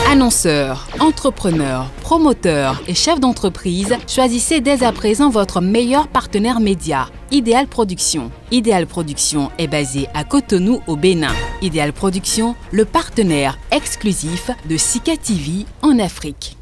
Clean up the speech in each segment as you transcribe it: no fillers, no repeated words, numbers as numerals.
Annonceurs, entrepreneurs, promoteurs et chefs d'entreprise, choisissez dès à présent votre meilleur partenaire média, Ideal Production. Ideal Production est basé à Cotonou au Bénin. Ideal Production, le partenaire exclusif de Sika TV en Afrique.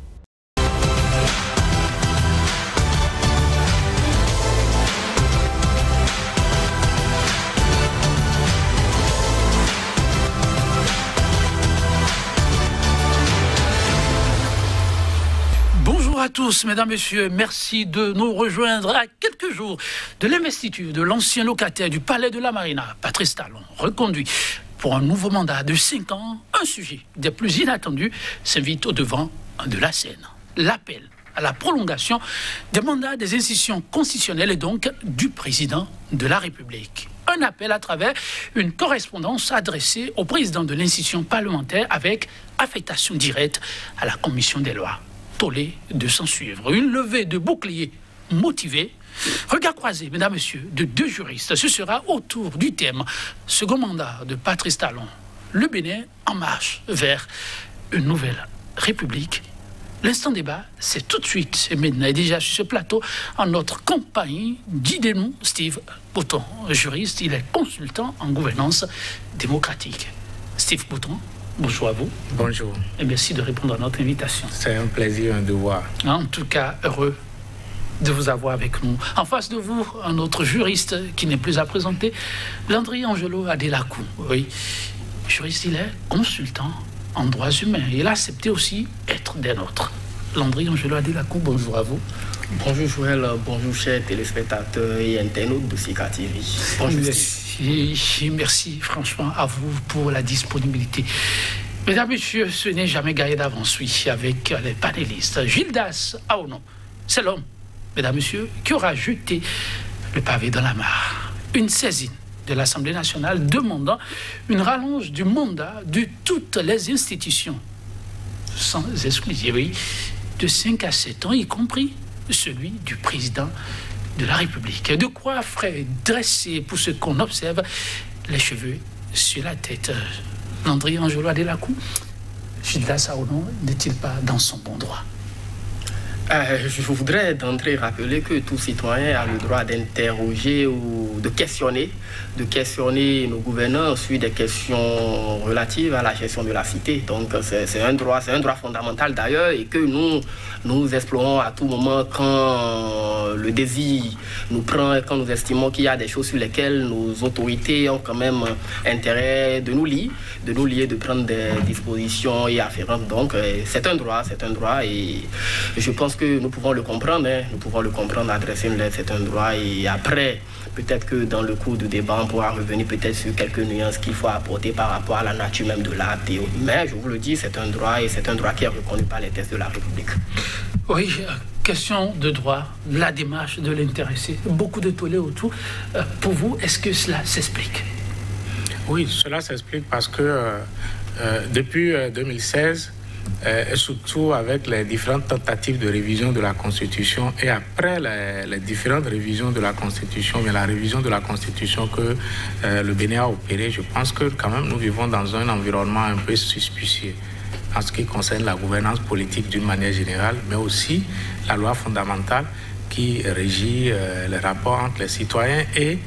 Bonjour à tous, mesdames, messieurs, merci de nous rejoindre à quelques jours de l'investiture de l'ancien locataire du Palais de la Marina, Patrice Talon, reconduit pour un nouveau mandat de 5 ans. Un sujet des plus inattendus s'invite au devant de la scène. L'appel à la prolongation des mandats des institutions constitutionnelles et donc du président de la République. Un appel à travers une correspondance adressée au président de l'institution parlementaire avec affectation directe à la commission des lois. Tollé de s'en suivre. Une levée de bouclier motivée. Regard croisé, mesdames, messieurs, de 2 juristes. Ce sera autour du thème second mandat de Patrice Talon. Le Bénin en marche vers une nouvelle république. L'instant débat, c'est tout de suite. Et maintenant, déjà sur ce plateau, en notre compagnie, guidez-nous, Steve Bouton, juriste. Il est consultant en gouvernance démocratique. Steve Bouton. Bonjour à vous. Bonjour. Et merci de répondre à notre invitation. C'est un plaisir, un devoir. En tout cas, heureux de vous avoir avec nous. En face de vous, un autre juriste qui n'est plus à présenter, Landry Angelo Adelacou. Oui, juriste, il est consultant en droits humains. Il a accepté aussi être des nôtres. Landry Angelo Adelacou, bonjour à vous. Bonjour Joël, bonjour chers téléspectateurs et internautes de Sika TV. Bonjour. Merci franchement à vous pour la disponibilité. Mesdames, messieurs, ce n'est jamais gagné d'avance, oui, avec les panélistes. Gildas Aonon, c'est l'homme, mesdames, messieurs, qui aura jeté le pavé dans la mare. Une saisine de l'Assemblée nationale demandant une rallonge du mandat de toutes les institutions, sans exclusion, oui, de 5 à 7 ans, y compris celui du président de la République. De quoi ferait dresser, pour ce qu'on observe, les cheveux sur la tête. Landry Angelo Adelacou, Gildas Aonon n'est-il pas dans son bon droit? Je voudrais d'entrée rappeler que tout citoyen a le droit d'interroger ou de questionner nos gouvernants sur des questions relatives à la gestion de la cité. Donc c'est un droit fondamental d'ailleurs et que nous explorons à tout moment quand le désir nous prend et quand nous estimons qu'il y a des choses sur lesquelles nos autorités ont quand même intérêt de nous lier, de prendre des dispositions y afférentes. Donc c'est un droit et je pense que nous pouvons le comprendre, adresser une lettre, c'est un droit et après, peut-être que dans le cours du débat, on pourra revenir peut-être sur quelques nuances qu'il faut apporter par rapport à la nature même de l'acte. Mais je vous le dis, c'est un droit et c'est un droit qui est reconnu par les textes de la République. Oui, question de droit, la démarche de l'intéressé, beaucoup de tollé autour. Pour vous, est-ce que cela s'explique? Oui, cela s'explique parce que depuis 2016, et surtout avec les différentes tentatives de révision de la Constitution et après les différentes révisions de la Constitution, mais la révision de la Constitution que le Bénin a opérée, je pense que quand même nous vivons dans un environnement un peu suspicieux en ce qui concerne la gouvernance politique d'une manière générale, mais aussi la loi fondamentale qui régit les rapports entre les citoyens et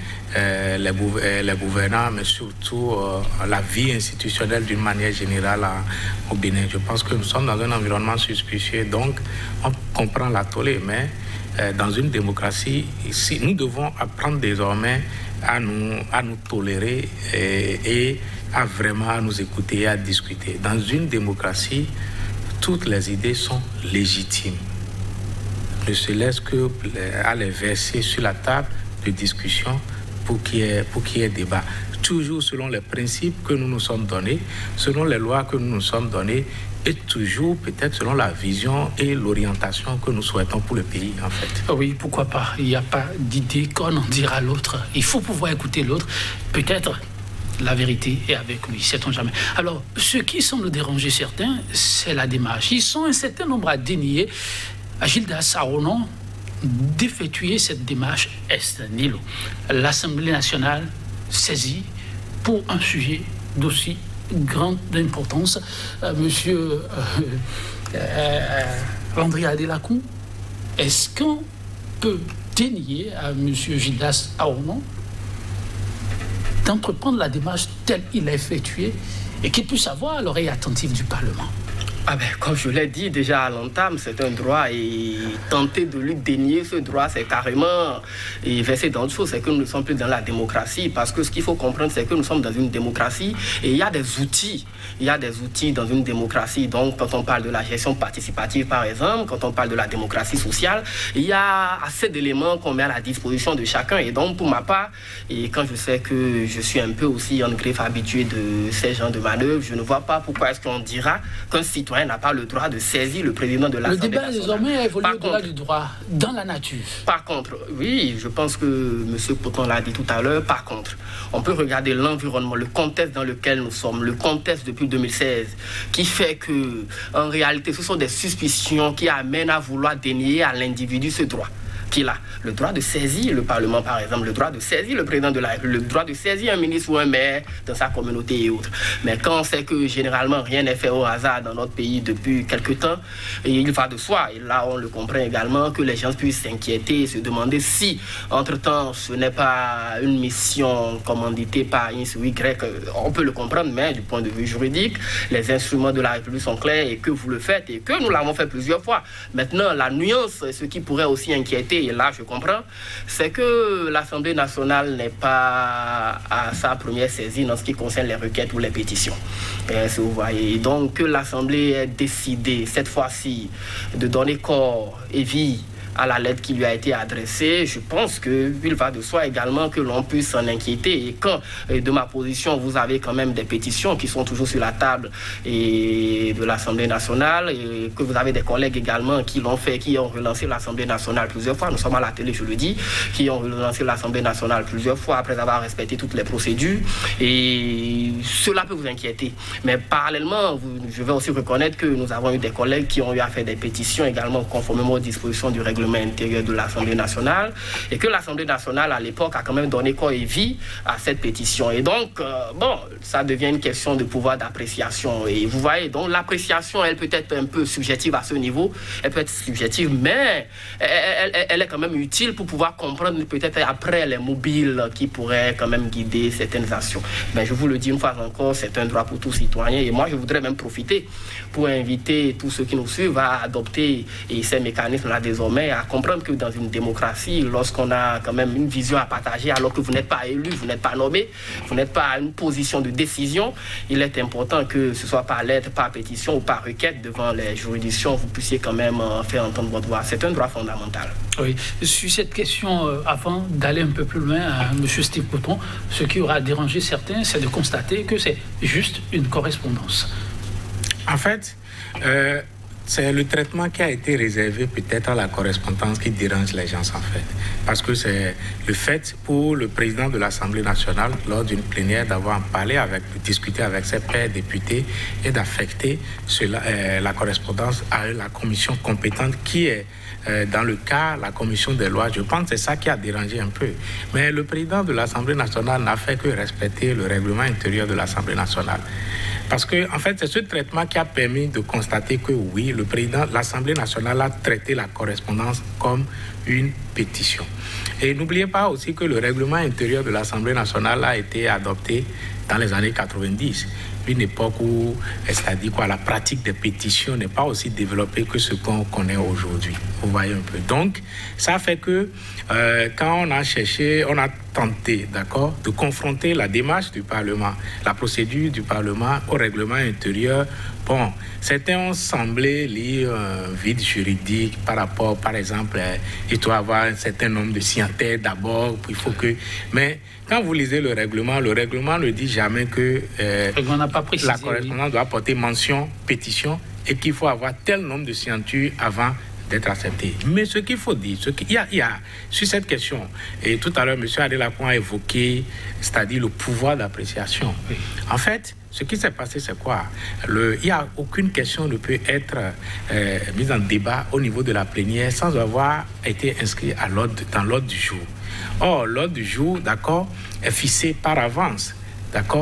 les gouvernants, mais surtout la vie institutionnelle d'une manière générale au Bénin. Je pense que nous sommes dans un environnement suspicieux, donc on comprend la tollée, mais dans une démocratie, ici, nous devons apprendre désormais à nous tolérer et à vraiment nous écouter et à discuter. Dans une démocratie, toutes les idées sont légitimes. Ne se laisse que à les verser sur la table de discussion pour qu'il y ait débat. Toujours selon les principes que nous nous sommes donnés, selon les lois que nous nous sommes données, et toujours peut-être selon la vision et l'orientation que nous souhaitons pour le pays, en fait. Oui, pourquoi pas. Il n'y a pas d'idée qu'on en dira à l'autre. Il faut pouvoir écouter l'autre. Peut-être la vérité est avec lui, sait-on jamais. Alors, ce qui semble déranger certains, c'est la démarche. Ils sont un certain nombre à dénier à Gildas Aonon d'effectuer cette démarche est nihilo. L'Assemblée nationale saisie pour un sujet d'aussi grande importance. Monsieur Landry Adélacou, est-ce qu'on peut dénier à monsieur Gildas Aounon d'entreprendre la démarche telle qu'il l'a effectuée et qu'il puisse avoir l'oreille attentive du Parlement? Ah ben, comme je l'ai dit déjà à l'entame, c'est un droit et tenter de lui dénier ce droit, c'est carrément verser dans autre chose, c'est que nous ne sommes plus dans la démocratie, parce que ce qu'il faut comprendre, c'est que nous sommes dans une démocratie et il y a des outils. Il y a des outils dans une démocratie. Donc, quand on parle de la gestion participative, par exemple, quand on parle de la démocratie sociale, il y a assez d'éléments qu'on met à la disposition de chacun. Et donc, pour ma part, et quand je sais que je suis un peu aussi en greffe habitué de ces genres de manœuvres, je ne vois pas pourquoi est-ce qu'on dira qu'un citoyen n'a pas le droit de saisir le président de l'Assemblée nationale. Le débat désormais a évolué au-delà du droit, dans la nature. Par contre, oui, je pense que M. Poton l'a dit tout à l'heure, par contre, on peut regarder l'environnement, le contexte dans lequel nous sommes, le contexte depuis 2016, qui fait que, en réalité, ce sont des suspicions qui amènent à vouloir dénier à l'individu ce droit qu'il a. Le droit de saisir le Parlement, par exemple, le droit de saisir le président de la République, le droit de saisir un ministre ou un maire dans sa communauté et autres. Mais quand on sait que généralement rien n'est fait au hasard dans notre pays depuis quelque temps, et il va de soi, et là on le comprend également, que les gens puissent s'inquiéter et se demander si, entre-temps, ce n'est pas une mission commanditée par X ou Y, on peut le comprendre, mais du point de vue juridique, les instruments de la République sont clairs et que vous le faites et que nous l'avons fait plusieurs fois. Maintenant, la nuance, ce qui pourrait aussi inquiéter, et là je comprends, c'est que l'Assemblée nationale n'est pas à sa première saisie dans ce qui concerne les requêtes ou les pétitions. Vous voyez, donc que l'Assemblée ait décidé cette fois-ci de donner corps et vie à la lettre qui lui a été adressée, je pense qu'il va de soi également que l'on puisse s'en inquiéter. Et quand, de ma position, vous avez quand même des pétitions qui sont toujours sur la table et de l'Assemblée nationale, et que vous avez des collègues également qui l'ont fait, qui ont relancé l'Assemblée nationale plusieurs fois, nous sommes à la télé, je le dis, qui ont relancé l'Assemblée nationale plusieurs fois après avoir respecté toutes les procédures, et cela peut vous inquiéter. Mais parallèlement, je vais aussi reconnaître que nous avons eu des collègues qui ont eu à faire des pétitions également conformément aux dispositions du règlement intérieur de l'Assemblée nationale, et que l'Assemblée nationale à l'époque a quand même donné corps et vie à cette pétition. Et donc, bon, ça devient une question de pouvoir d'appréciation. Et vous voyez, donc l'appréciation, elle peut être un peu subjective à ce niveau, elle peut être subjective, mais elle est quand même utile pour pouvoir comprendre peut-être après les mobiles qui pourraient quand même guider certaines actions. Mais je vous le dis une fois encore, c'est un droit pour tout citoyen, et moi je voudrais même profiter pour inviter tous ceux qui nous suivent à adopter ces mécanismes-là désormais, à comprendre que dans une démocratie, lorsqu'on a quand même une vision à partager, alors que vous n'êtes pas élu, vous n'êtes pas nommé, vous n'êtes pas à une position de décision, il est important que ce soit par lettre, par pétition ou par requête devant les juridictions, vous puissiez quand même faire entendre votre voix. C'est un droit fondamental. Oui, sur cette question, avant d'aller un peu plus loin, M. Steve Poton, ce qui aura dérangé certains, c'est de constater que c'est juste une correspondance. En fait, c'est le traitement qui a été réservé peut-être à la correspondance qui dérange les gens en fait. Parce que c'est le fait pour le président de l'Assemblée nationale, lors d'une plénière, d'avoir parlé de discuter avec ses pairs députés et d'affecter la correspondance à la commission compétente qui est dans le cas, la commission des lois. Je pense que c'est ça qui a dérangé un peu. Mais le président de l'Assemblée nationale n'a fait que respecter le règlement intérieur de l'Assemblée nationale. Parce que, en fait, c'est ce traitement qui a permis de constater que oui, le président de l'Assemblée nationale a traité la correspondance comme une pétition. Et n'oubliez pas aussi que le règlement intérieur de l'Assemblée nationale a été adopté dans les années 90. Une époque où, c'est-à-dire quoi, la pratique des pétitions n'est pas aussi développée que ce qu'on connaît aujourd'hui. Vous voyez un peu. Donc, ça fait que quand on a cherché, on a tenté, d'accord, de confronter la démarche du Parlement, la procédure du Parlement au règlement intérieur. Bon, certains ont semblé lire un vide juridique par rapport, par exemple, il doit avoir un certain nombre de signataires d'abord, il faut que... Mais quand vous lisez le règlement ne dit jamais que la correspondance doit porter mention, pétition, et qu'il faut avoir tel nombre de signatures avant d'être accepté. Mais ce qu'il faut dire, il y a sur cette question, et tout à l'heure, M. Adélacou a évoqué, c'est-à-dire le pouvoir d'appréciation. Oui. En fait, ce qui s'est passé, c'est quoi? Il n'y a aucune question ne peut être mise en débat au niveau de la plénière sans avoir été inscrit dans l'ordre du jour. Or, l'ordre du jour, d'accord, est fixé par avance, d'accord?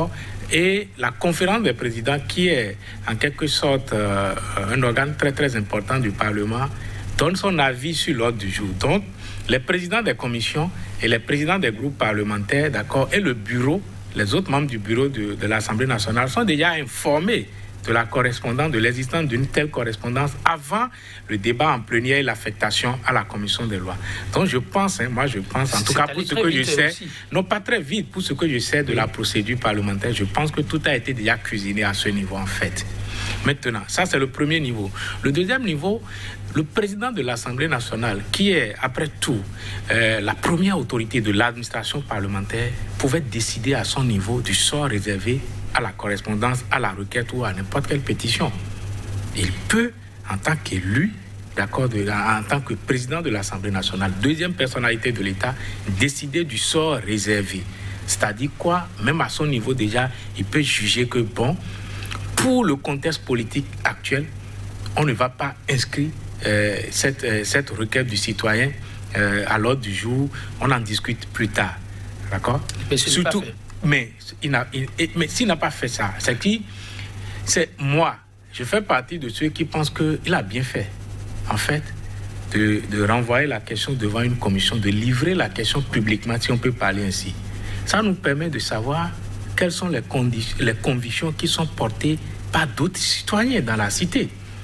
Et la conférence des présidents, qui est en quelque sorte un organe très très important du Parlement, donne son avis sur l'ordre du jour. Donc, les présidents des commissions et les présidents des groupes parlementaires, d'accord, et le bureau, les autres membres du bureau de l'Assemblée nationale sont déjà informés de la correspondance, de l'existence d'une telle correspondance avant le débat en plénière et l'affectation à la commission des lois. Donc je pense, moi je pense, en tout cas pour ce que je sais, non pas très vite, pour ce que je sais de la procédure parlementaire, je pense que tout a été déjà cuisiné à ce niveau en fait. Maintenant, ça c'est le premier niveau. Le deuxième niveau, le président de l'Assemblée nationale, qui est après tout la première autorité de l'administration parlementaire, pouvait décider à son niveau du sort réservé à la correspondance, à la requête ou à n'importe quelle pétition. Il peut, en tant qu'élu, d'accord, en tant que président de l'Assemblée nationale, deuxième personnalité de l'État, décider du sort réservé. C'est-à-dire quoi? Même à son niveau déjà, il peut juger que, bon, pour le contexte politique actuel, on ne va pas inscrire cette requête du citoyen à l'ordre du jour, on en discute plus tard. D'accord? Surtout, mais s'il n'a pas fait ça, c'est moi, je fais partie de ceux qui pensent qu'il a bien fait, en fait, de renvoyer la question devant une commission, de livrer la question publiquement, si on peut parler ainsi. Ça nous permet de savoir quelles sont les convictions qui sont portées par d'autres citoyens dans la cité.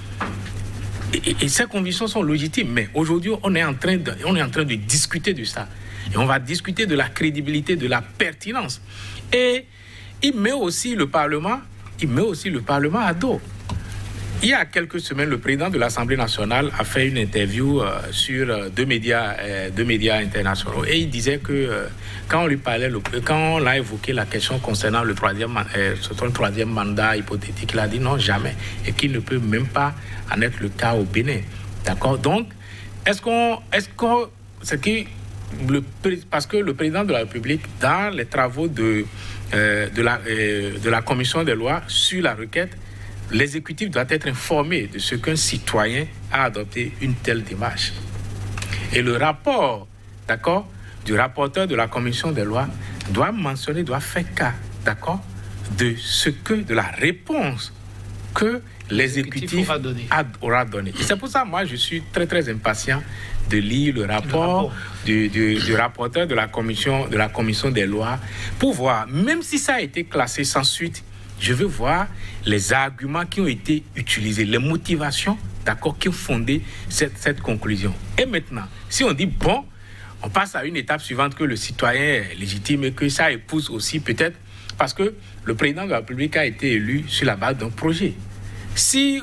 Et ces convictions sont légitimes, mais aujourd'hui, on est en train de discuter de ça. Et on va discuter de la crédibilité, de la pertinence. Et il met aussi le Parlement à dos. Il y a quelques semaines, le président de l'Assemblée nationale a fait une interview sur deux médias internationaux. Et il disait que quand on lui parlait, quand on a évoqué la question concernant son troisième mandat hypothétique, il a dit non, jamais. Et qu'il ne peut même pas en être le cas au Bénin. D'accord? Donc, parce que le président de la République, dans les travaux de la commission des lois sur la requête, l'exécutif doit être informé de ce qu'un citoyen a adopté une telle démarche. Et le rapport, d'accord, du rapporteur de la commission des lois doit mentionner, doit faire cas, d'accord, de la réponse que l'exécutif aura donné. Et c'est pour ça, moi, je suis très, très impatient de lire le rapport du rapporteur de la commission des lois pour voir, même si ça a été classé sans suite, je veux voir les arguments qui ont été utilisés, les motivations, d'accord, qui ont fondé cette conclusion. Et maintenant, si on dit, bon, on passe à une étape suivante que le citoyen est légitime et que ça épouse aussi peut-être, parce que le président de la République a été élu sur la base d'un projet. Si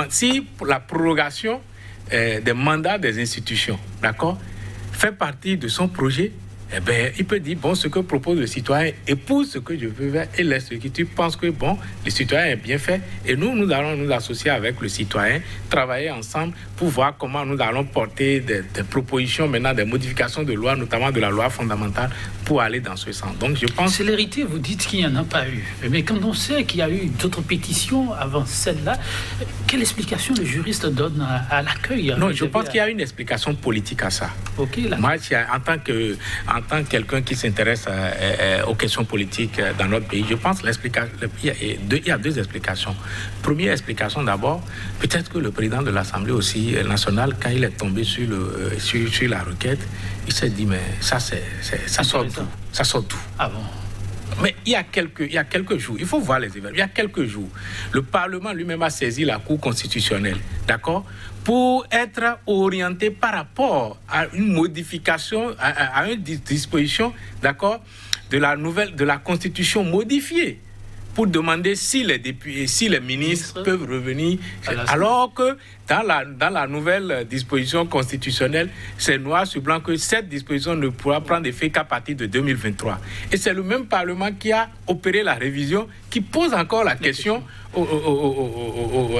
la prorogation des mandats des institutions, d'accord, fait partie de son projet, eh bien, il peut dire, bon, ce que propose le citoyen épouse ce que je veux faire et l'exécutif pense que, bon, le citoyen est bien fait et nous allons nous associer avec le citoyen, travailler ensemble pour voir comment nous allons porter des propositions, maintenant des modifications de loi, notamment de la loi fondamentale, pour aller dans ce sens. Donc, je pense... Célérité, vous dites qu'il n'y en a pas eu. Mais quand on sait qu'il y a eu d'autres pétitions avant celle-là, quelle explication le juriste donne à l'accueil? Non, je pense qu'il y a une explication politique à ça. Ok, là. Moi, en tant que quelqu'un qui s'intéresse aux questions politiques dans notre pays, je pense qu'il y a deux explications. Première explication d'abord, peut-être que le président de l'Assemblée aussi nationale, quand il est tombé sur la requête, il s'est dit, mais ça sort d'où? Ça sort d'où? Ah bon? Mais il y a quelques jours, il faut voir les événements, il y a quelques jours, le Parlement lui-même a saisi la Cour constitutionnelle, d'accord, pour être orienté par rapport à une modification, à une disposition, d'accord, de la Constitution modifiée, pour demander si les ministres peuvent revenir, alors que dans la nouvelle disposition constitutionnelle, c'est noir sur blanc que cette disposition ne pourra prendre effet qu'à partir de 2023. Et c'est le même Parlement qui a opéré la révision, qui pose encore la question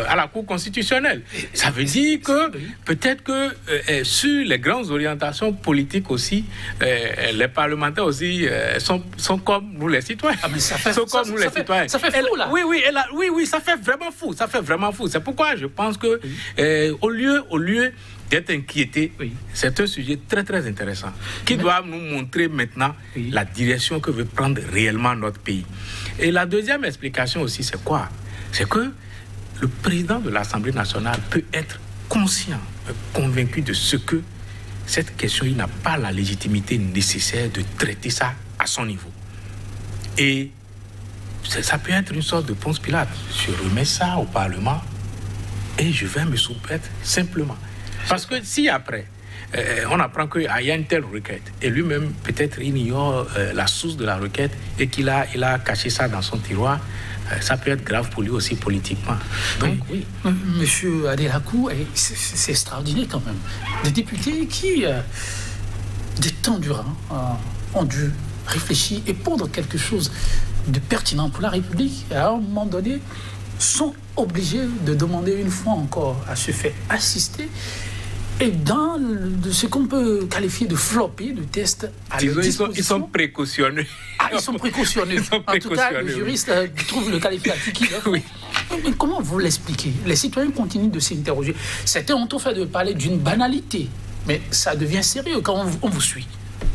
à la Cour constitutionnelle. Ça veut dire que peut-être que sur les grandes orientations politiques aussi, les parlementaires aussi sont comme nous les citoyens. Ah, mais ça fait, sont comme nous les citoyens. Ça fait fou, là. Oui, ça fait vraiment fou. Ça fait vraiment fou. C'est pourquoi je pense que au lieu d'être inquiété, c'est un sujet très très intéressant qui doit nous montrer maintenant la direction que veut prendre réellement notre pays. Et la deuxième explication aussi, c'est quoi? C'est que le président de l'Assemblée nationale peut être conscient, convaincu de ce que cette question, il n'a pas la légitimité nécessaire de traiter ça à son niveau. Et ça peut être une sorte de Ponce Pilate. Je remets ça au Parlement et je vais me soumettre simplement. Parce que si après, on apprend qu'il y a une telle requête, et lui-même, peut-être, il ignore la source de la requête et qu'il a caché ça dans son tiroir, ça peut être grave pour lui aussi politiquement. Donc, oui. Monsieur Adelakou, c'est extraordinaire quand même. Des députés qui, des temps durant, ont dû réfléchir et pondre quelque chose de pertinent pour la République, et à un moment donné, sont obligés de demander une fois encore à se faire assister. Et dans ce qu'on peut qualifier de floppy, de test à leur disposition... Ils sont précautionneux. Ah, ils sont précautionneux. En tout cas, le juriste trouve le qualificatif qu'il a. Oui. Mais comment vous l'expliquez? Les citoyens continuent de s'interroger. Certains ont tout fait de parler d'une banalité, mais ça devient sérieux quand on vous suit.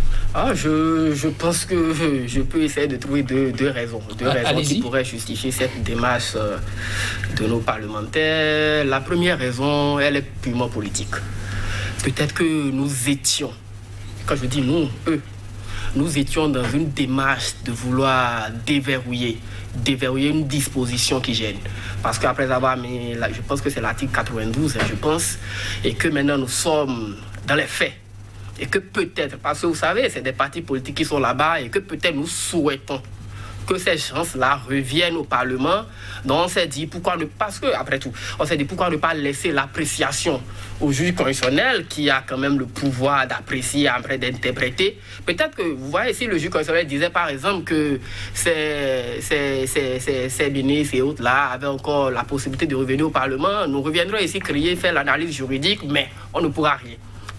Je pense que je peux essayer de trouver deux raisons. Deux raisons qui pourraient justifier cette démarche de nos parlementaires. La première raison, elle est purement politique. Peut-être que nous étions, quand je dis nous, eux, nous étions dans une démarche de vouloir déverrouiller une disposition qui gêne. Parce qu'après avoir mis, je pense que c'est l'article 92, je pense, et que maintenant nous sommes dans les faits. Et que peut-être, parce que vous savez, c'est des partis politiques qui sont là-bas, et que peut-être nous souhaitons que ces gens-là reviennent au Parlement. Donc on s'est dit, pourquoi ne pas, parce que, après tout, on s'est dit, pourquoi ne pas laisser l'appréciation au juge constitutionnel qui a quand même le pouvoir d'apprécier, après d'interpréter. Peut-être que, vous voyez, si le juge constitutionnel disait par exemple que ces ministres et autres-là avaient encore la possibilité de revenir au Parlement, nous reviendrons ici crier, faire l'analyse juridique, mais on ne pourra rien.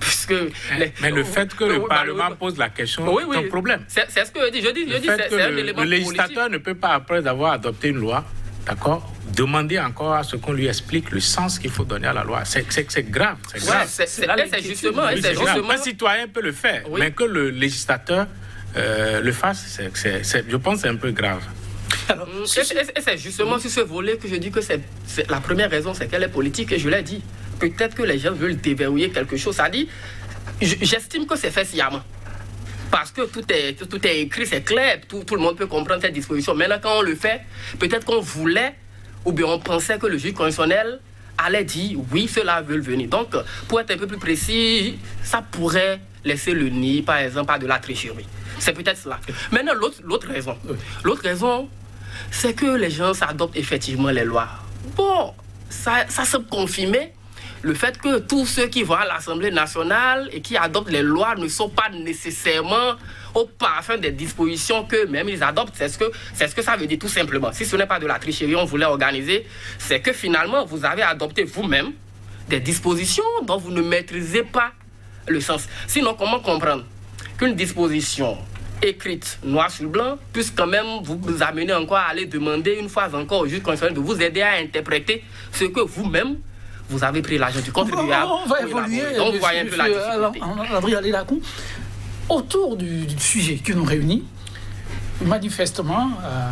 Mais le fait que le Parlement pose la question est un problème. C'est ce que je dis. C'est un élément le législateur ne peut pas, après avoir adopté une loi, d'accord, demander encore à ce qu'on lui explique le sens qu'il faut donner à la loi. C'est grave. C'est grave. C'est justement. Un citoyen peut le faire, mais que le législateur le fasse, je pense que c'est un peu grave. Alors, c'est justement sur ce volet que je dis que la première raison, c'est qu'elle est politique, et je l'ai dit. Peut-être que les gens veulent déverrouiller quelque chose. Ça dit, j'estime que c'est fait sciemment. Parce que tout est écrit, c'est clair, tout le monde peut comprendre cette disposition. Maintenant, quand on le fait, peut-être qu'on voulait, ou bien on pensait que le juge constitutionnel allait dire, oui, ceux-là veulent venir. Donc, pour être un peu plus précis, ça pourrait laisser le nid, par exemple, à de la tricherie. C'est peut-être cela. Maintenant, l'autre raison, c'est que les gens s'adoptent effectivement les lois. Bon, ça se confirmait. Le fait que tous ceux qui vont à l'Assemblée nationale et qui adoptent les lois ne sont pas nécessairement au parfum des dispositions qu'eux-mêmes ils adoptent, c'est ce que ça veut dire tout simplement. Si ce n'est pas de la tricherie, on voulait organiser, c'est que finalement vous avez adopté vous-même des dispositions dont vous ne maîtrisez pas le sens. Sinon, comment comprendre qu'une disposition écrite noir sur blanc puisse quand même vous amener encore à aller demander une fois encore au juge constitutionnel de vous aider à interpréter ce que vous-même vous avez pris l'argent du contribuable. On va évoluer. Donc, vous voyez un peu la difficulté. Autour du sujet qui nous réunit, manifestement,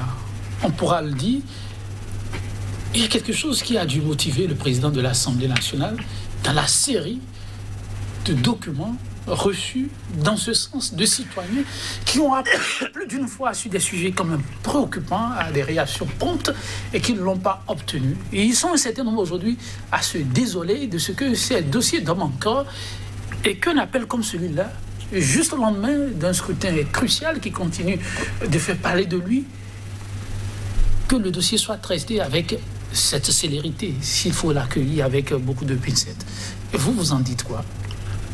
on pourra le dire, il y a quelque chose qui a dû motiver le président de l'Assemblée nationale dans la série de documents reçus dans ce sens de citoyens qui ont plus d'une fois su des sujets quand même préoccupants, à des réactions promptes et qui ne l'ont pas obtenu. Et ils sont un certain nombre aujourd'hui à se désoler de ce que ces dossiers donnent encore et qu'un appel comme celui-là, juste au lendemain d'un scrutin crucial qui continue de faire parler de lui, que le dossier soit traité avec cette célérité, s'il faut l'accueillir avec beaucoup de pincettes. Et vous en dites quoi?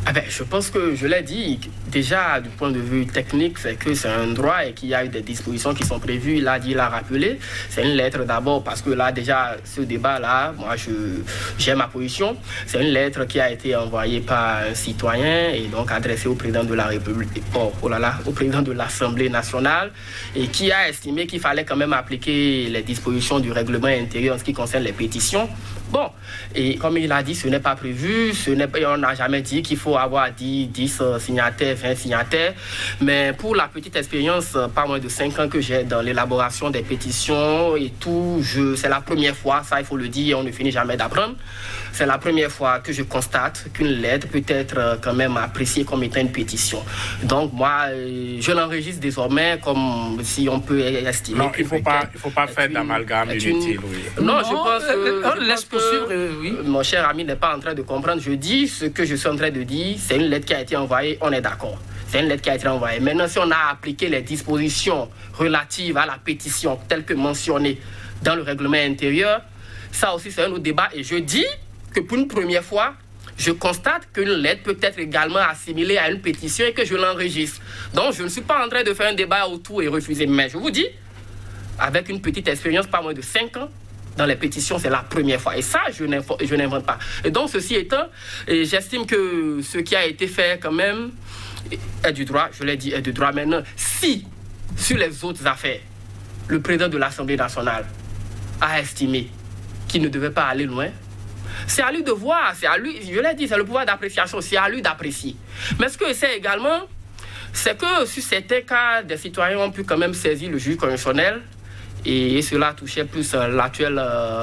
Je pense que je l'ai dit, déjà du point de vue technique, c'est que c'est un droit et qu'il y a eu des dispositions qui sont prévues. Il a dit, il a rappelé. C'est une lettre d'abord parce que là déjà, ce débat-là, moi j'ai ma position. C'est une lettre qui a été envoyée par un citoyen et donc adressée au président de la République, au président de l'Assemblée nationale et qui a estimé qu'il fallait quand même appliquer les dispositions du règlement intérieur en ce qui concerne les pétitions. Bon, et comme il a dit, ce n'est pas prévu, on n'a jamais dit qu'il faut avoir 10 signataires, 20 signataires, mais pour la petite expérience, pas moins de 5 ans que j'ai dans l'élaboration des pétitions et tout, c'est la première fois, ça il faut le dire, on ne finit jamais d'apprendre, c'est la première fois que je constate qu'une lettre peut être quand même appréciée comme étant une pétition. Donc moi, je l'enregistre désormais comme si on peut estimer. Non, il ne faut pas faire d'amalgame inutile. Oui. Non, je pense que... oui. Mon cher ami n'est pas en train de comprendre. Je dis ce que je suis en train de dire. C'est une lettre qui a été envoyée, on est d'accord. C'est une lettre qui a été envoyée. Maintenant, si on a appliqué les dispositions relatives à la pétition telles que mentionnées dans le règlement intérieur, ça aussi c'est un autre débat. Et je dis que pour une première fois, je constate qu'une lettre peut être également assimilée à une pétition et que je l'enregistre. Donc je ne suis pas en train de faire un débat autour et refuser. Mais je vous dis, avec une petite expérience, pas moins de 5 ans, dans les pétitions, c'est la première fois. Et ça, je n'invente pas. Et donc, ceci étant, j'estime que ce qui a été fait quand même est du droit. Je l'ai dit, est du droit. Maintenant, si, sur les autres affaires, le président de l'Assemblée nationale a estimé qu'il ne devait pas aller loin, c'est à lui de voir, c'est à lui, je l'ai dit, c'est le pouvoir d'appréciation, c'est à lui d'apprécier. Mais ce que c'est également, c'est que sur certains cas, des citoyens ont pu quand même saisir le juge constitutionnel. Et cela touchait plus l'actuel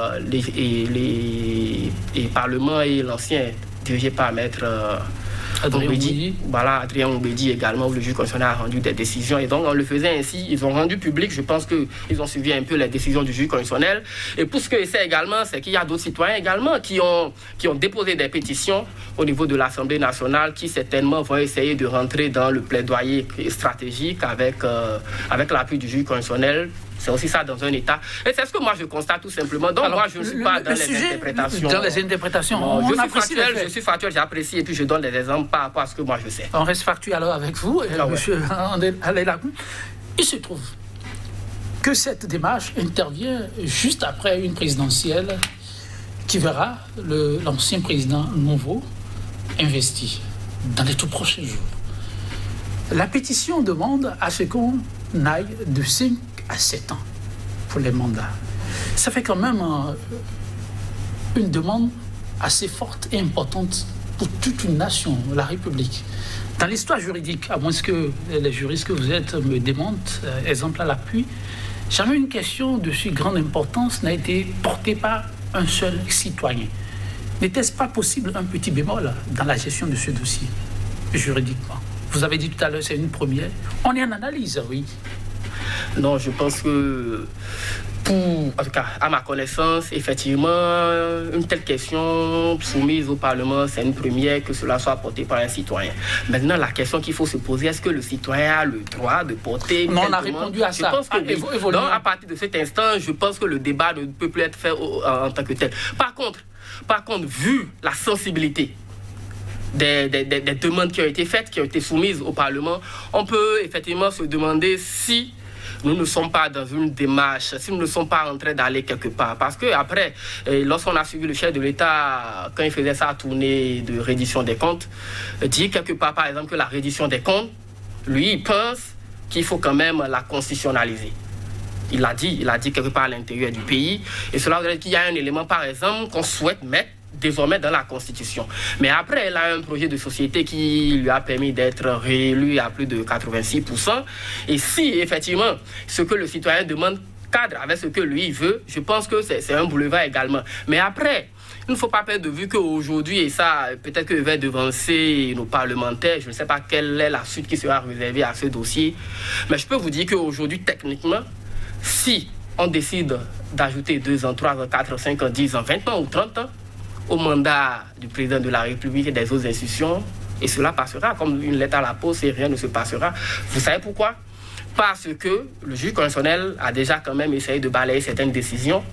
Parlement et l'ancien dirigé par Maître Adrien Oubedi. Voilà, Adrien Oubedi également, où le juge constitutionnel a rendu des décisions. Et donc, en le faisant ainsi, ils ont rendu public. Je pense qu'ils ont suivi un peu les décisions du juge constitutionnel. Et pour ce que c'est également, c'est qu'il y a d'autres citoyens également qui ont déposé des pétitions au niveau de l'Assemblée nationale qui certainement vont essayer de rentrer dans le plaidoyer stratégique avec l'appui du juge constitutionnel. C'est aussi ça dans un État. Et c'est ce que moi je constate tout simplement. Donc moi je ne suis pas dans les interprétations. Dans les interprétations, non, je suis factuel, j'apprécie et puis je donne des exemples par rapport à ce que moi je sais. On reste factuel alors avec vous, monsieur Alain. Il se trouve que cette démarche intervient juste après une présidentielle qui verra l'ancien président nouveau investi dans les tout prochains jours. La pétition demande à ce qu'on aille de 5 à 7 ans pour les mandats. Ça fait quand même une demande assez forte et importante pour toute une nation, la République. Dans l'histoire juridique, à moins que les juristes que vous êtes me demandent, exemple à l'appui, jamais une question de si grande importance n'a été portée par un seul citoyen. N'était-ce pas possible un petit bémol dans la gestion de ce dossier, juridiquement? Vous avez dit tout à l'heure, c'est une première. On est en analyse, oui. Non, je pense que, en tout cas, à ma connaissance, effectivement, une telle question soumise au Parlement, c'est une première que cela soit porté par un citoyen. Maintenant, la question qu'il faut se poser, est-ce que le citoyen a le droit de porter... Non, on a répondu à ça. Je pense que oui. Donc, à partir de cet instant, je pense que le débat ne peut plus être fait en tant que tel. Par contre, vu la sensibilité des demandes qui ont été faites, qui ont été soumises au Parlement, on peut effectivement se demander si nous ne sommes pas dans une démarche, si nous ne sommes pas en train d'aller quelque part. Parce que après, lorsqu'on a suivi le chef de l'État, quand il faisait sa tournée de reddition des comptes, dit quelque part, par exemple, que la reddition des comptes, lui, il pense qu'il faut quand même la constitutionnaliser. Il l'a dit quelque part à l'intérieur du pays. Et cela veut dire qu'il y a un élément, par exemple, qu'on souhaite mettre désormais dans la Constitution. Mais après, elle a un projet de société qui lui a permis d'être réélu à plus de 86%. Et si, effectivement, ce que le citoyen demande cadre avec ce que lui veut, je pense que c'est un boulevard également. Mais après, il ne faut pas perdre de vue qu'aujourd'hui, et ça, peut-être que je vais devancer nos parlementaires, je ne sais pas quelle est la suite qui sera réservée à ce dossier, mais je peux vous dire qu'aujourd'hui, techniquement, si on décide d'ajouter 2 ans, 3 ans, 4 ans, 5 ans, 10 ans, 20 ans ou 30 ans au mandat du président de la République et des autres institutions, et cela passera comme une lettre à la poste et rien ne se passera. Vous savez pourquoi? Parce que le juge constitutionnel a déjà quand même essayé de balayer certaines décisions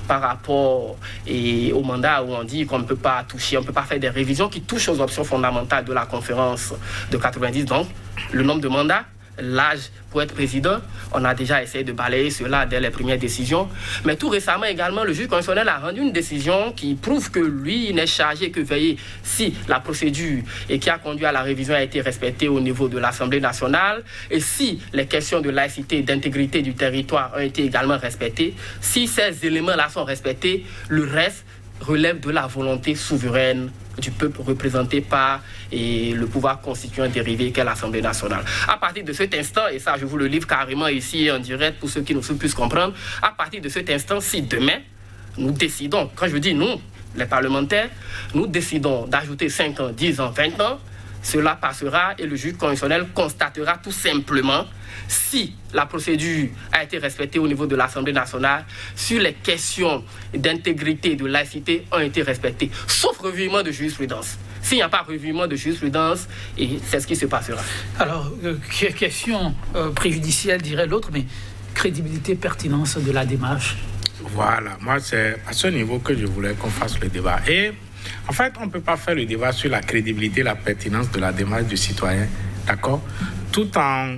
par rapport au mandat où on dit qu'on ne peut pas toucher, on ne peut pas faire des révisions qui touchent aux options fondamentales de la conférence de 90, donc le nombre de mandats, l'âge pour être président. On a déjà essayé de balayer cela dès les premières décisions. Mais tout récemment également, le juge constitutionnel a rendu une décision qui prouve que lui n'est chargé que veiller si la procédure et qui a conduit à la révision a été respectée au niveau de l'Assemblée nationale et si les questions de laïcité et d'intégrité du territoire ont été également respectées. Si ces éléments-là sont respectés, le reste relève de la volonté souveraine du peuple représenté par le pouvoir constituant dérivé qu'est l'Assemblée nationale. À partir de cet instant, et ça je vous le livre carrément ici en direct pour ceux qui nous puissent comprendre, à partir de cet instant, si demain nous décidons, quand je dis nous, les parlementaires, nous décidons d'ajouter 5 ans, 10 ans, 20 ans, cela passera et le juge constitutionnel constatera tout simplement si la procédure a été respectée au niveau de l'Assemblée nationale, si les questions d'intégrité, de laïcité ont été respectées, sauf revirement de jurisprudence. S'il n'y a pas revirement de jurisprudence, c'est ce qui se passera. Alors, question préjudicielle, dirait l'autre, mais crédibilité, pertinence de la démarche. Voilà, moi c'est à ce niveau que je voulais qu'on fasse le débat. Et en fait, on ne peut pas faire le débat sur la crédibilité, la pertinence de la démarche du citoyen, d'accord, tout en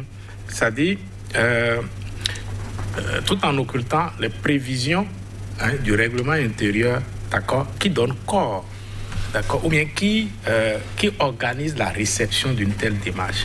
occultant les prévisions du règlement intérieur, d'accord, qui donne corps, d'accord, ou bien qui organise la réception d'une telle démarche.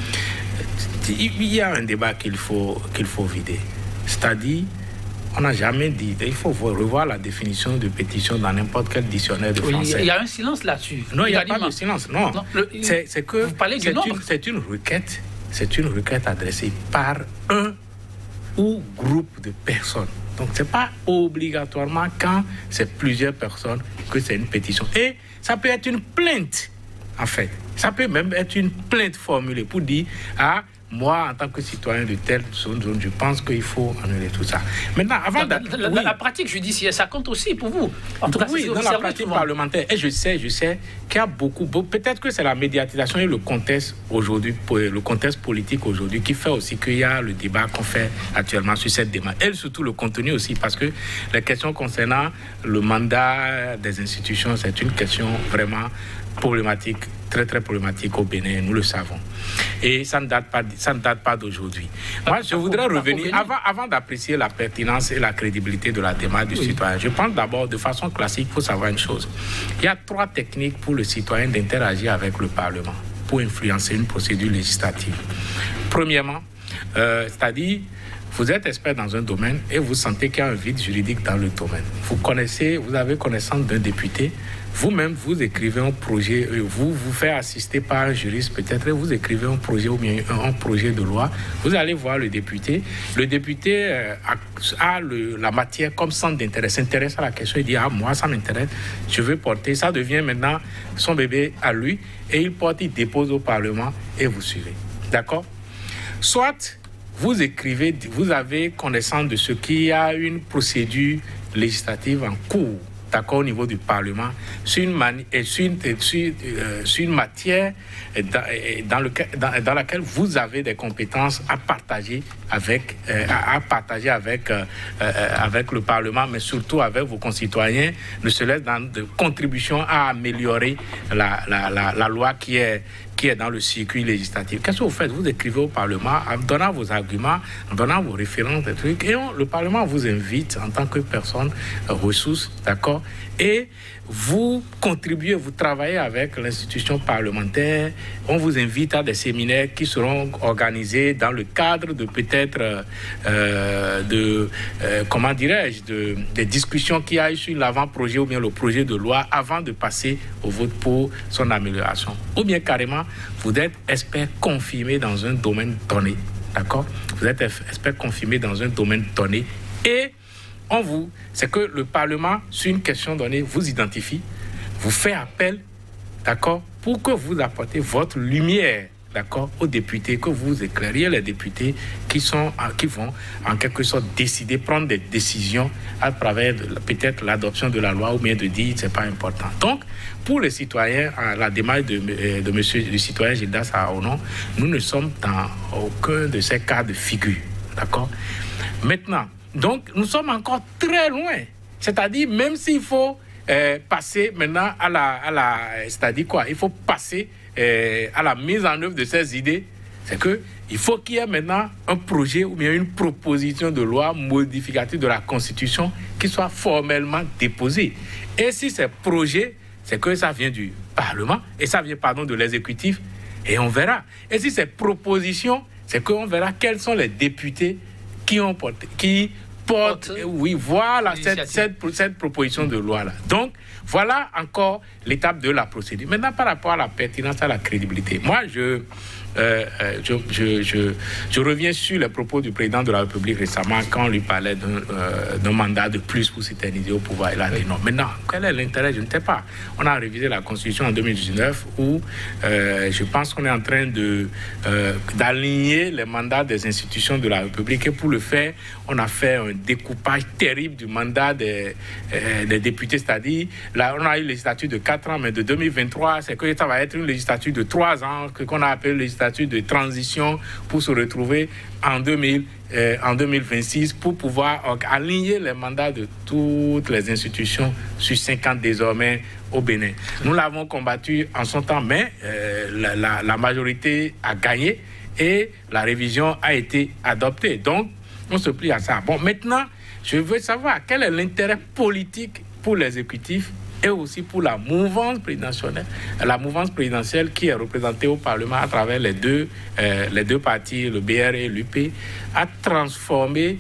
Il y a un débat qu'il faut vider, c'est-à-dire on n'a jamais dit, il faut revoir la définition de pétition dans n'importe quel dictionnaire de français. Il y a un silence là-dessus. Non, il n'y a pas de silence, non. C'est que vous parlez du nombre. C'est une requête adressée par un ou groupe de personnes. Donc, ce n'est pas obligatoirement quand c'est plusieurs personnes que c'est une pétition. Et ça peut être une plainte, en fait. Ça peut même être une plainte formulée pour dire, moi, en tant que citoyen de telle zone, je pense qu'il faut annuler tout ça. Maintenant, avant la pratique judiciaire, ça compte aussi pour vous. En tout cas, oui, dans la pratique parlementaire. Et je sais qu'il y a beaucoup peut-être que c'est la médiatisation et le contexte aujourd'hui, le contexte politique aujourd'hui, qui fait aussi qu'il y a le débat qu'on fait actuellement sur cette démarche. Et surtout le contenu aussi, parce que les questions concernant le mandat des institutions, c'est une question vraiment problématique, très très problématique au Bénin, nous le savons. Et ça ne date pas d'aujourd'hui. Moi, je voudrais revenir, avant d'apprécier la pertinence et la crédibilité de la démarche du citoyen, je pense d'abord, de façon classique, il faut savoir une chose. Il y a 3 techniques pour le citoyen d'interagir avec le Parlement, pour influencer une procédure législative. Premièrement, c'est-à-dire, vous êtes expert dans un domaine et vous sentez qu'il y a un vide juridique dans le domaine. Vous avez connaissance d'un député, vous-même, vous écrivez un projet, vous faites assister par un juriste peut-être, et vous écrivez un projet ou bien un projet de loi. Vous allez voir le député. Le député a la matière comme centre d'intérêt, s'intéresse à la question, il dit moi ça m'intéresse, je veux porter. Ça devient maintenant son bébé à lui et il porte, il dépose au Parlement et vous suivez. D'accord? Soit vous écrivez, vous avez connaissance de ce qu'il y a une procédure législative en cours, d'accord, au niveau du Parlement, sur une matière dans laquelle vous avez des compétences à partager avec le Parlement, mais surtout avec vos concitoyens, ne serait-ce dans de contribution à améliorer la loi qui est dans le circuit législatif. Qu'est-ce que vous faites? Vous écrivez au Parlement en donnant vos arguments, en donnant vos références, des trucs, et le Parlement vous invite en tant que personne ressource, d'accord, et vous contribuez, vous travaillez avec l'institution parlementaire, on vous invite à des séminaires qui seront organisés dans le cadre de peut-être des discussions qu'il y a eu sur l'avant-projet ou bien le projet de loi avant de passer au vote pour son amélioration. Ou bien carrément, vous êtes expert confirmé dans un domaine donné, d'accord? Vous êtes expert confirmé dans un domaine donné et c'est que le Parlement, sur une question donnée, vous identifie, vous fait appel, d'accord, pour que vous apportez votre lumière, d'accord, aux députés, que vous éclairiez les députés qui vont en quelque sorte décider, prendre des décisions à travers peut-être l'adoption de la loi ou bien de dire c'est pas important. Donc, pour les citoyens, la démarche de monsieur le citoyen Gildas Aonon, nous ne sommes dans aucun de ces cas de figure, d'accord. Maintenant, donc, nous sommes encore très loin C'est-à-dire, même s'il faut passer maintenant c'est-à-dire quoi? Il faut passer à la mise en œuvre de ces idées. C'est qu'il faut qu'il y ait maintenant un projet ou bien une proposition de loi modificative de la Constitution qui soit formellement déposée. Et si ces projets, c'est que ça vient du Parlement et ça vient, de l'exécutif, et on verra. Et si ces propositions, c'est qu'on verra quels sont les députés qui portent, oui, voilà, cette proposition de loi-là. Donc, voilà encore l'étape de la procédure. Maintenant, par rapport à la pertinence, à la crédibilité, moi, je reviens sur les propos du président de la République récemment quand on lui parlait d'un mandat de plus pour s'éterniser au pouvoir. Il a dit non. Maintenant, quel est l'intérêt? Je ne sais pas. On a révisé la Constitution en 2019 où je pense qu'on est en train d'aligner les mandats des institutions de la République. Et pour le faire, on a fait un découpage terrible du mandat des députés. C'est-à-dire, là, on a eu une législature de 4 ans, mais de 2023, c'est que ça va être une législature de 3 ans, qu'on a appelé législature de transition pour se retrouver en 2026 pour pouvoir aligner les mandats de toutes les institutions sur 50 désormais au Bénin. Nous l'avons combattu en son temps, mais la majorité a gagné et la révision a été adoptée. Donc, on se plie à ça. Bon, maintenant, je veux savoir quel est l'intérêt politique pour l'exécutif et aussi pour la mouvance présidentielle qui est représentée au Parlement à travers les deux partis, le BR et l'UP, à transformer,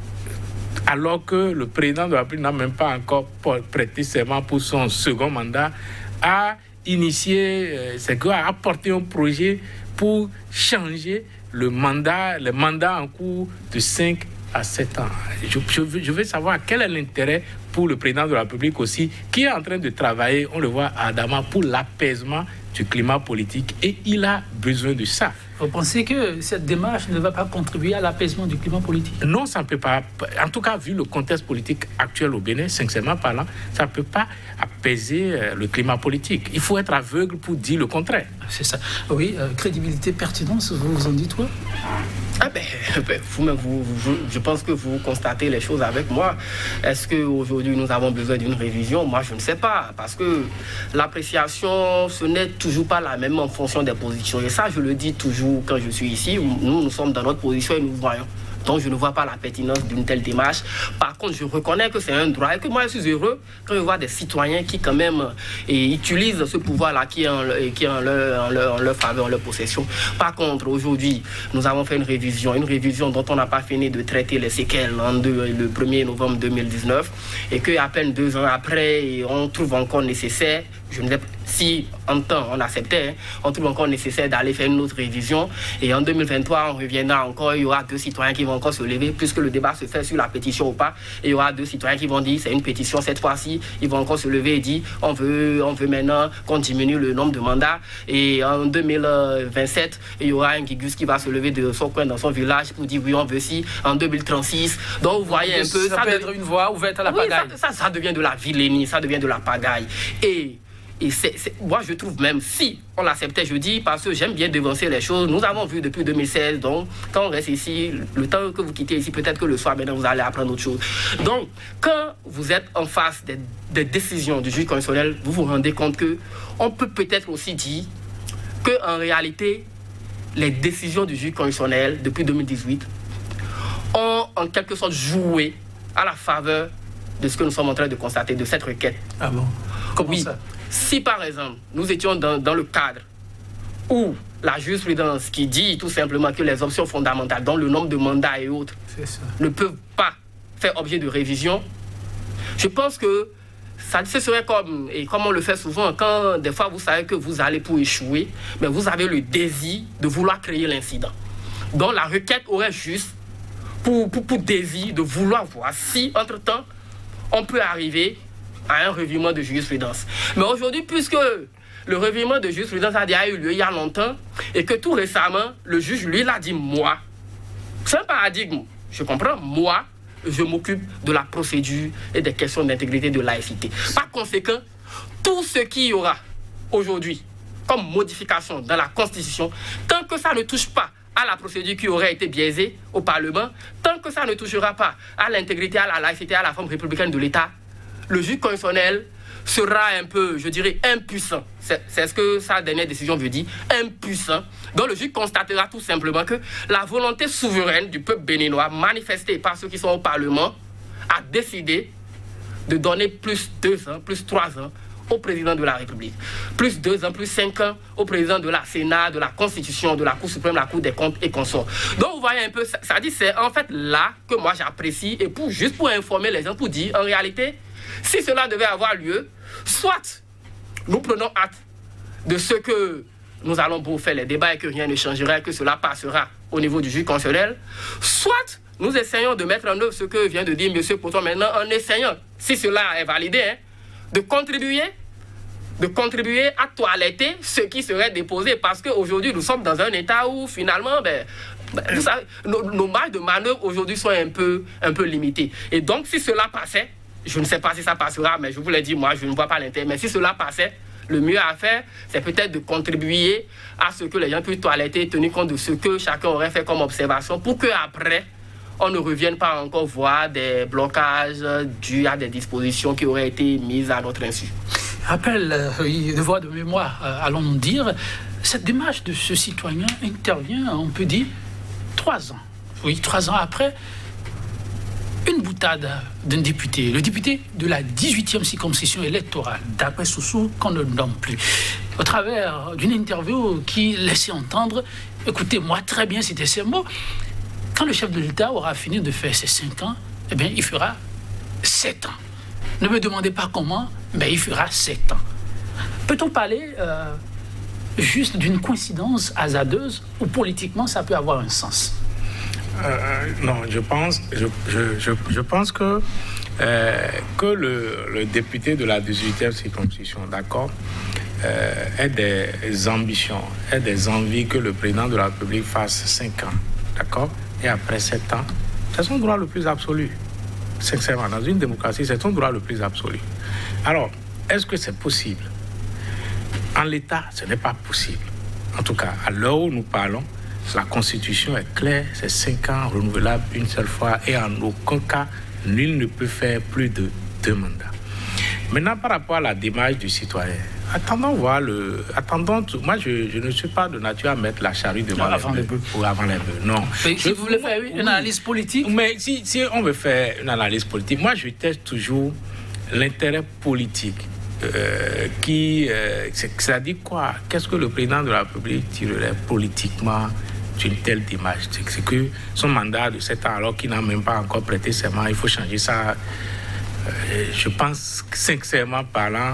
alors que le président de la République n'a même pas encore prêté serment pour son second mandat, à initier, à apporter un projet pour changer le mandat en cours de 5 à 7 ans. Je veux savoir quel est l'intérêt pour le président de la République aussi, qui est en train de travailler, on le voit à Adama, pour l'apaisement du climat politique. Et il a besoin de ça. Vous pensez que cette démarche ne va pas contribuer à l'apaisement du climat politique? Non, ça ne peut pas. En tout cas, vu le contexte politique actuel au Bénin, sincèrement parlant, ça ne peut pas apaiser le climat politique. Il faut être aveugle pour dire le contraire. C'est ça. Oui, crédibilité, pertinence, vous en dites quoi? Vous-même, je pense que vous constatez les choses avec moi. Est-ce qu'aujourd'hui, nous avons besoin d'une révision? Moi, je ne sais pas. Parce que l'appréciation, ce n'est toujours pas la même en fonction des positions. Et ça, je le dis toujours quand je suis ici. Nous sommes dans notre position et nous voyons. Donc, je ne vois pas la pertinence d'une telle démarche. Par contre, je reconnais que c'est un droit et que moi, je suis heureux quand je vois des citoyens qui, quand même, utilisent ce pouvoir-là qui est en leur faveur, en leur possession. Par contre, aujourd'hui, nous avons fait une révision dont on n'a pas fini de traiter les séquelles le 1er novembre 2019 et qu'à peine 2 ans après, on trouve encore nécessaire, si en temps on acceptait, on trouve encore nécessaire d'aller faire une autre révision. Et en 2023, on reviendra encore, il y aura 2 citoyens qui vont encore se lever, puisque le débat se fait sur la pétition ou pas. Et il y aura 2 citoyens qui vont dire, c'est une pétition cette fois-ci, ils vont encore se lever et dire, on veut maintenant qu'on diminue le nombre de mandats. Et en 2027, il y aura un Guigus qui va se lever de son coin dans son village pour dire, oui, on veut si, en 2036. Donc vous voyez un peu... Ça peut être une voie ouverte à la pagaille. Ça devient de la vilainie, ça devient de la pagaille. Et moi, je trouve même, si on l'acceptait, je dis, parce que j'aime bien devancer les choses. Nous avons vu depuis 2016, donc quand on reste ici, le temps que vous quittez ici, peut-être que le soir, maintenant, vous allez apprendre autre chose. Donc, quand vous êtes en face des décisions du juge constitutionnel, vous vous rendez compte qu'on peut peut-être aussi dire qu'en réalité, les décisions du juge constitutionnel depuis 2018 ont en quelque sorte joué à la faveur de ce que nous sommes en train de constater, de cette requête. Ah bon? Comment ça? Si par exemple, nous étions dans le cadre où la jurisprudence qui dit tout simplement que les options fondamentales, dont le nombre de mandats et autres, ne peuvent pas faire objet de révision, je pense que ce serait comme on le fait souvent, quand des fois vous savez que vous allez pour échouer, mais vous avez le désir de vouloir créer l'incident. Donc la requête aurait juste pour désir de vouloir voir si, entre-temps, on peut arriver à un revirement de jurisprudence. Mais aujourd'hui, puisque le revirement de jurisprudence a déjà eu lieu il y a longtemps et que tout récemment, le juge, lui, l'a dit, moi, c'est un paradigme, je comprends, moi, je m'occupe de la procédure et des questions d'intégrité de laïcité. Par conséquent, tout ce qu'il y aura aujourd'hui comme modification dans la Constitution, tant que ça ne touche pas à la procédure qui aurait été biaisée au Parlement, tant que ça ne touchera pas à l'intégrité, à la laïcité, à la forme républicaine de l'État, le juge constitutionnel sera un peu, je dirais, impuissant. C'est ce que sa dernière décision veut dire, impuissant. Donc le juge constatera tout simplement que la volonté souveraine du peuple béninois, manifestée par ceux qui sont au Parlement, a décidé de donner plus 2 ans, plus 3 ans au président de la République. Plus 2 ans, plus 5 ans au président de la Sénat, de la Constitution, de la Cour suprême, de la Cour des comptes et consorts. Donc vous voyez un peu, ça dit, c'est en fait là que moi j'apprécie, et juste pour informer les gens, pour dire, en réalité, si cela devait avoir lieu, soit nous prenons acte de ce que nous allons pour faire les débats et que rien ne changera et que cela passera au niveau du juge constitutionnel, soit nous essayons de mettre en œuvre ce que vient de dire M. Poton maintenant, en essayant, si cela est validé, de contribuer à toiletter ce qui serait déposé, parce qu'aujourd'hui nous sommes dans un état où finalement vous savez, nos marges de manœuvre aujourd'hui sont un peu limitées. Et donc si cela passait, je ne sais pas si ça passera, mais je vous l'ai dit, moi, je ne vois pas l'intérêt. Mais si cela passait, le mieux à faire, c'est peut-être de contribuer à ce que les gens puissent toiletter, tenir compte de ce que chacun aurait fait comme observation, pour qu'après, on ne revienne pas encore voir des blocages dus à des dispositions qui auraient été mises à notre insu. Rappel, devoir de mémoire, allons-nous dire, cette démarche de ce citoyen intervient, on peut dire, 3 ans. Oui, 3 ans après une boutade d'un député, le député de la 18e circonscription électorale, d'après Soussou, qu'on ne nomme plus, au travers d'une interview qui laissait entendre, écoutez-moi, très bien, c'était ces mots, quand le chef de l'État aura fini de faire ses 5 ans, eh bien, il fera 7 ans. Ne me demandez pas comment, mais il fera 7 ans. Peut-on parler juste d'une coïncidence hasardeuse ou politiquement ça peut avoir un sens? Non, je pense que le député de la 18e circonscription, d'accord, ait des ambitions, ait des envies que le président de la République fasse 5 ans, d'accord, et après 7 ans, c'est son droit le plus absolu. Sincèrement, dans une démocratie, c'est son droit le plus absolu. Alors, est-ce que c'est possible? En l'état, ce n'est pas possible. En tout cas, à l'heure où nous parlons, la Constitution est claire, c'est 5 ans renouvelables une seule fois et en aucun cas, nul ne peut faire plus de 2 mandats. Maintenant, par rapport à la démarche du citoyen, attendons voir moi, je ne suis pas de nature à mettre la charrue devant les bœufs ou avant les bœufs. Non. Mais si vous voulez faire une analyse politique. Mais si on veut faire une analyse politique, moi, je teste toujours l'intérêt politique. C'est-à-dire quoi? Qu'est-ce que le président de la République tirerait politiquement d'une telle démarche? C'est que son mandat de 7 ans, alors qu'il n'a même pas encore prêté serment, il faut changer ça. Je pense que, sincèrement parlant,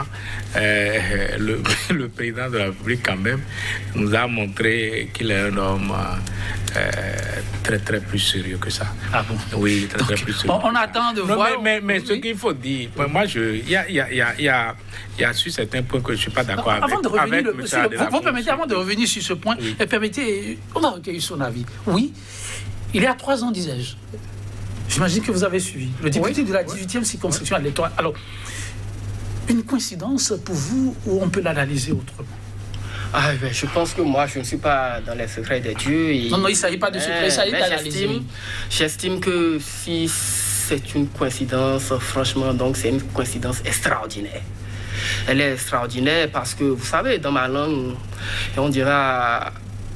le président de la République, quand même, nous a montré qu'il est un homme très, très plus sérieux que ça. Ah bon? Oui, très, très plus sérieux. On attend de voir. Mais ce qu'il faut dire, moi, il y a sur certains points que je ne suis pas d'accord avec. Avant de revenir, vous permettez, avant de revenir sur ce point, oui. Permettez, on a recueilli son avis. Oui, il y a 3 ans, disais-je. J'imagine que vous avez suivi. Le député de la 18e circonscription électorale. Alors, une coïncidence pour vous ou on peut l'analyser autrement? Je pense que moi, je ne suis pas dans les secrets des dieux. Et... Non, il ne s'agit pas de secrets, il s'agit d'analyser. J'estime que si c'est une coïncidence, franchement, donc c'est une coïncidence extraordinaire. Elle est extraordinaire parce que, vous savez, dans ma langue, on dira...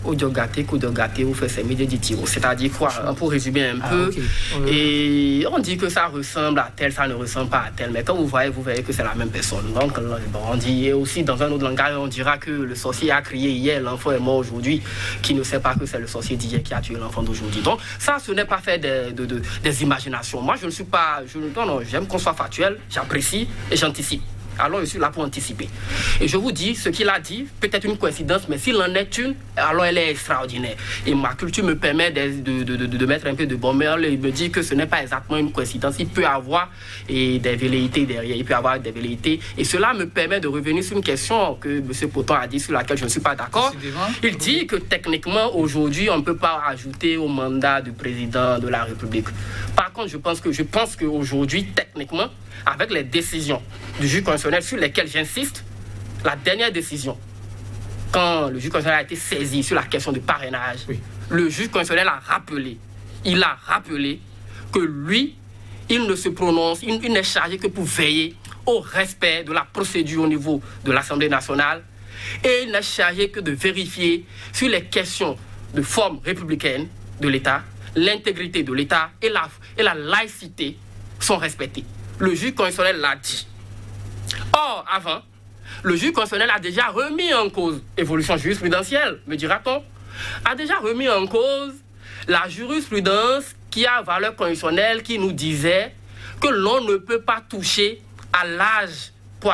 C'est-à-dire quoi? Pour résumer un peu. Okay. Et on dit que ça ressemble à tel, ça ne ressemble pas à tel. Mais quand vous voyez que c'est la même personne. Donc, on dit, et aussi dans un autre langage, on dira que le sorcier a crié hier, l'enfant est mort aujourd'hui, qui ne sait pas que c'est le sorcier d'hier qui a tué l'enfant d'aujourd'hui. Donc, ça, ce n'est pas fait des imaginations. Moi, je ne suis pas... Non, j'aime qu'on soit factuel, j'apprécie et j'anticipe. Alors je suis là pour anticiper. Et je vous dis, ce qu'il a dit, peut-être une coïncidence, mais s'il en est une, alors elle est extraordinaire. Et ma culture me permet de mettre un peu de bon mœurs. Il me dit que ce n'est pas exactement une coïncidence. Il peut y avoir des velléités derrière. Il peut y avoir des velléités. Et cela me permet de revenir sur une question que M. Poton a dit, sur laquelle je ne suis pas d'accord. Il dit que techniquement, aujourd'hui, on ne peut pas ajouter au mandat du président de la République. Par contre, je pense qu'aujourd'hui, techniquement, avec les décisions du juge constitutionnel sur lesquelles j'insiste, la dernière décision, quand le juge constitutionnel a été saisi sur la question du parrainage, oui. Le juge constitutionnel a rappelé que lui, il ne se prononce, il n'est chargé que pour veiller au respect de la procédure au niveau de l'Assemblée nationale et il n'est chargé que de vérifier sur les questions de forme républicaine de l'État, l'intégrité de l'État et la laïcité sont respectées. Le juge constitutionnel l'a dit. Or, avant, le juge constitutionnel a déjà remis en cause, évolution jurisprudentielle, me dira-t-on, a déjà remis en cause la jurisprudence qui a valeur constitutionnelle qui nous disait que l'on ne peut pas toucher à l'âge pour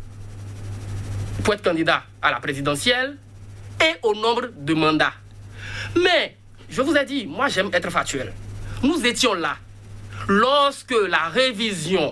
être candidat à la présidentielle et au nombre de mandats. Mais, je vous ai dit, moi j'aime être factuel. Nous étions là lorsque la révision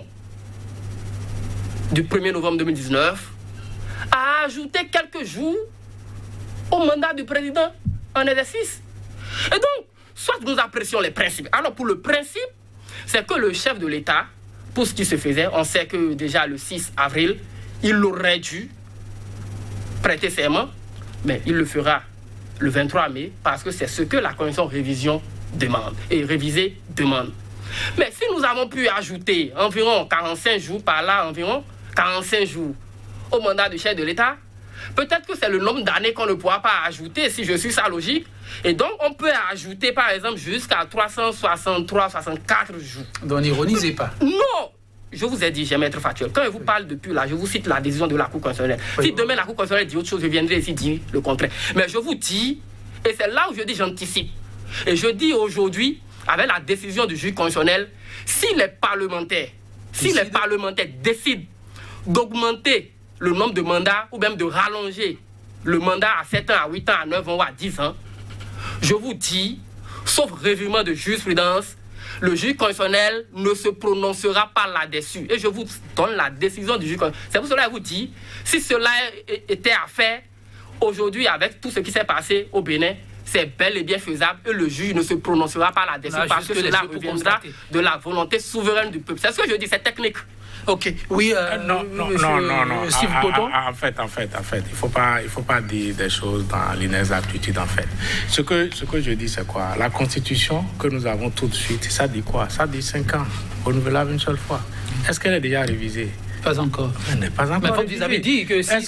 du 1er novembre 2019 a ajouté quelques jours au mandat du président en exercice. Et donc, soit nous apprécions les principes. Alors pour le principe, c'est que le chef de l'État, pour ce qui se faisait, on sait que déjà le 6 avril, il aurait dû prêter serment, mais il le fera le 23 mai parce que c'est ce que la commission révision demande et réviser demande. Mais si nous avons pu ajouter environ 45 jours par là, environ 45 jours au mandat du chef de l'État, peut-être que c'est le nombre d'années qu'on ne pourra pas ajouter si je suis sa logique. Et donc on peut ajouter par exemple jusqu'à 363, 64 jours. Donc n'ironisez pas. Non! Je vous ai dit, j'aime être factuel. Quand je vous parle depuis là, je vous cite la décision de la Cour constitutionnelle. Si demain la Cour constitutionnelle dit autre chose, je viendrai ici dire le contraire. Mais je vous dis, et c'est là où je dis j'anticipe. Et je dis aujourd'hui, avec la décision du juge constitutionnel, si les parlementaires décident d'augmenter le nombre de mandats ou même de rallonger le mandat à 7 ans, à 8 ans, à 9 ans ou à 10 ans, je vous dis, sauf revirement de jurisprudence, le juge constitutionnel ne se prononcera pas là-dessus. Et je vous donne la décision du juge constitutionnel. C'est pour cela que je vous dis, si cela était à faire, aujourd'hui, avec tout ce qui s'est passé au Bénin, c'est bel et bien faisable et le juge ne se prononcera pas là-dessus parce que cela reviendra de la volonté souveraine du peuple. C'est ce que je dis, c'est technique. Ok, oui, non. Steve Coton. En fait, il faut pas dire des choses dans l'inexactitude, en fait. Ce que je dis, c'est quoi? La Constitution que nous avons tout de suite, ça dit quoi? Ça dit 5 ans, renouvelable une seule fois. Est-ce qu'elle est déjà révisée? Pas encore. Elle n'est pas encore. Mais vous avez dit que si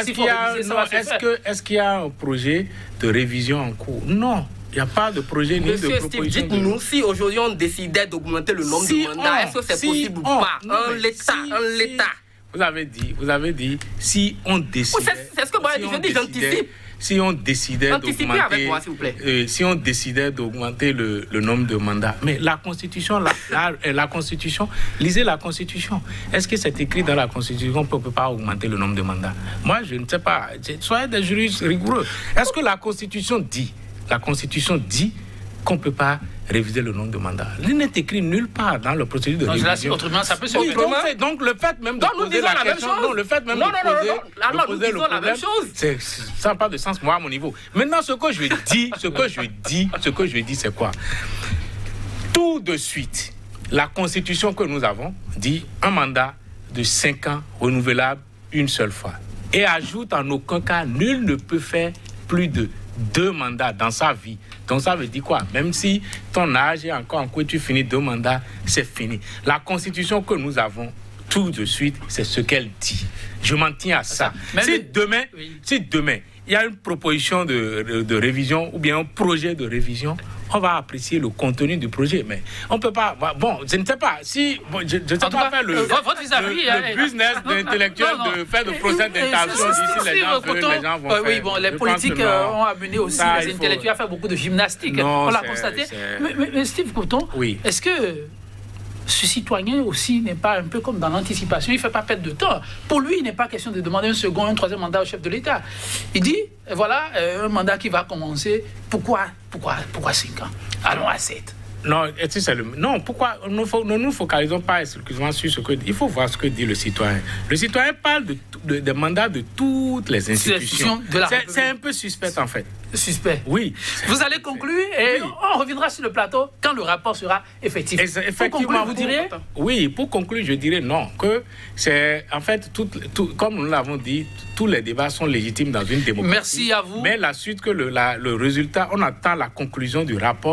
est-ce qu'il y a un projet de révision en cours? Non. Il n'y a pas de projet ni de proposition. Dites-nous si aujourd'hui on décidait d'augmenter le nombre de mandats, est-ce que c'est possible ou pas? L'État. Vous avez dit, si on décidait... Oui, c'est ce que moi je dis, j'anticipe. Si on décidait d'augmenter... avec moi, s'il vous plaît. Si on décidait d'augmenter le nombre de mandats. Mais la Constitution, la Constitution, lisez la Constitution. Est-ce que c'est écrit dans la Constitution qu'on ne peut pas augmenter le nombre de mandats? Moi, je ne sais pas. Soyez des juristes rigoureux. Est-ce que la Constitution dit qu'on ne peut pas réviser le nombre de mandats? Il n'est écrit nulle part dans le procédure de révision. Autrement, ça peut se faire. Donc, le fait même de poser la question... Non, le fait même de poser le problème, ça n'a pas de sens, moi, à mon niveau. Maintenant, ce que je dis, c'est quoi? Tout de suite, la Constitution que nous avons dit un mandat de 5 ans renouvelable une seule fois. Et ajoute en aucun cas, nul ne peut faire plus de 2 mandats dans sa vie. Donc ça veut dire quoi? Même si ton âge est encore en cours, tu finis 2 mandats, c'est fini. La Constitution que nous avons tout de suite, c'est ce qu'elle dit. Je m'en tiens à ça. Si demain, il y a une proposition de révision ou bien un projet de révision, on va apprécier le contenu du projet. Mais on ne peut pas... Bon, je ne sais pas. Si, je ne sais pas faire le business d'intellectuel de faire de procès d'intention d'ici les gens vont faire. Oui, bon, les politiques ont amené aussi les intellectuels à faire beaucoup de gymnastique. On l'a constaté. Mais Steve Coton, est-ce que ce citoyen aussi n'est pas un peu comme dans l'anticipation? Il ne fait pas perdre de temps. Pour lui, il n'est pas question de demander un second, un troisième mandat au chef de l'État. Il dit, voilà, un mandat qui va commencer. Pourquoi 5 ans? Allons à 7. Non, pourquoi ne nous focalisons pas exclusivement sur ce que dit. Il faut voir ce que dit le citoyen. Le citoyen parle de mandats de toutes les institutions. C'est un peu suspect, en fait. Suspect. Oui. Vous allez conclure et on reviendra sur le plateau quand le rapport sera effectif. Effectivement, pour conclure, vous diriez? Oui, pour conclure, je dirais non. Que c'est, en fait, comme nous l'avons dit, tous les débats sont légitimes dans une démocratie. Merci à vous. Mais la suite, le résultat, on attend la conclusion du rapport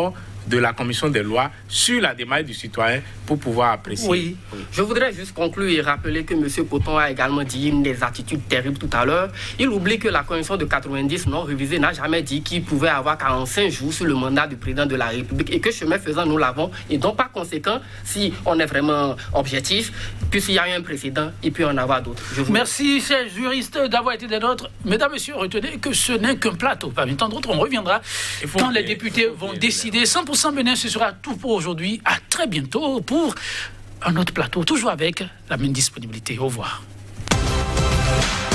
de la commission des lois sur la démarche du citoyen pour pouvoir apprécier. Oui. Je voudrais juste conclure et rappeler que M. Poton a également dit des attitudes terribles tout à l'heure. Il oublie que la Constitution de 90 non révisée n'a jamais dit qu'il pouvait avoir 45 jours sur le mandat du président de la République et que chemin faisant, nous l'avons. Et donc, par conséquent, si on est vraiment objectif, puisqu'il y a eu un précédent, il peut en avoir d'autres. Merci, chers juristes, d'avoir été des nôtres. Mesdames, Messieurs, retenez que ce n'est qu'un plateau. Parmi tant d'autres, on reviendra quand les députés vont décider. 100% Bénin, ce sera tout pour aujourd'hui. À très bientôt pour un autre plateau, toujours avec la même disponibilité. Au revoir.